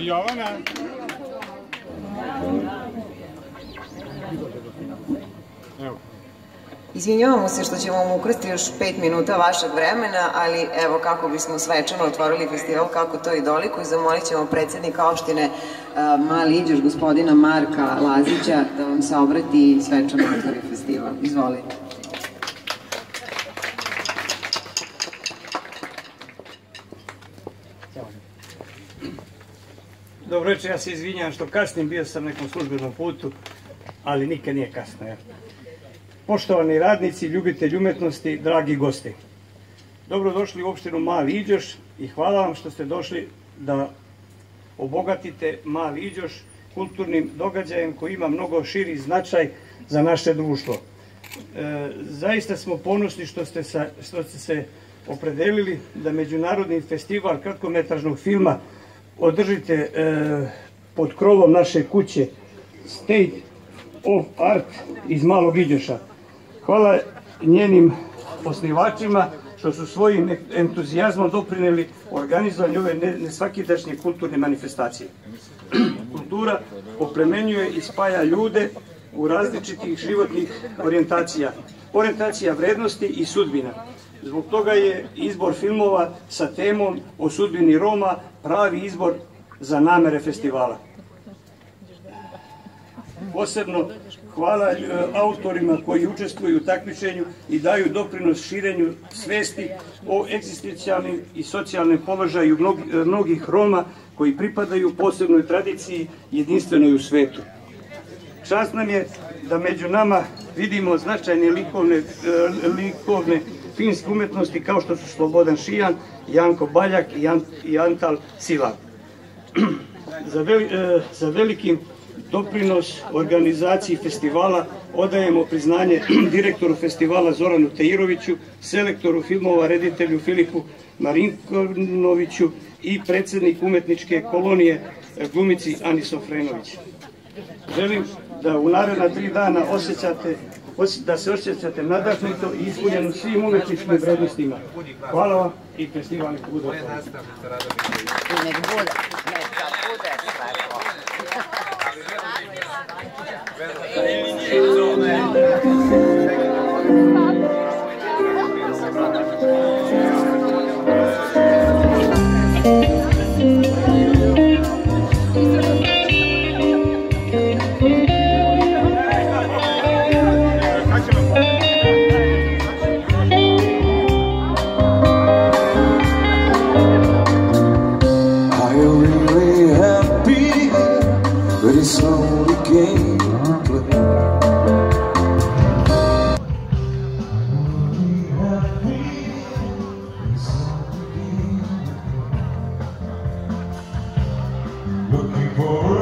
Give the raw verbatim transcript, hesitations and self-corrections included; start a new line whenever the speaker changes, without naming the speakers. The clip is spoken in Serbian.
Jovana. Evo.
Izvinjavamo se što ćemo vam ukrasti još pet minuta vašeg vremena, ali evo kako bismo svečano otvorili festival, kako to i doliko, i zamolit ćemo predsjednika opštine Mali Iđoš, gospodina Marka Lazića, da vam se obrati i svečano otvori festival. Izvolite.
Dobro večer, ja se izvinjam što kasnim, bio sam na nekom službenom putu, ali nikad nije kasno. Poštovani radnici, ljubitelji umetnosti, dragi gosti, dobrodošli u opštinu Mali Iđoš i hvala vam što ste došli da obogatite Mali Iđoš kulturnim događajem koji ima mnogo širi značaj za naše društvo. Zaista smo ponosni što ste se opredelili da Međunarodni festival kratkometražnog filma održite pod krovom naše kuće State of Art iz Malog Iđoša. Hvala njenim osnivačima što su svojim entuzijazmom doprineli organizovanju ove nesvakidašnje kulturne manifestacije. Kultura oplemenjuje i spaja ljude u različitih životnih orijentacija, orijentacija vrednosti i sudbina. Zbog toga je izbor filmova sa temom o sudbini Roma pravi izbor za namere festivala. Posebno hvala autorima koji učestvuju u takmičenju i daju doprinos širenju svesti o egzistencijalnim i socijalnim položaju mnogih Roma koji pripadaju posebnoj tradiciji jedinstvenoj u svetu. Čast nam je da među nama vidimo značajne likovne filmske umetnosti kao što su Slobodan Šijan, Janko Baljak i Antal Silak. Za velikim doprinos organizaciji festivala odajemo priznanje direktoru festivala Zoranu Teiroviću, selektoru filmova, reditelju Filipu Marinkonoviću i predsjednik umetničke kolonije glumici Ani Sofrenović. Želim da u naredna tri dana osjećate da se osjećate nadahnito i ispunjeno svim umetničkim vrednostima. Hvala vam i festival nek bude otvoren.
Nek bude, neka bude
Looking for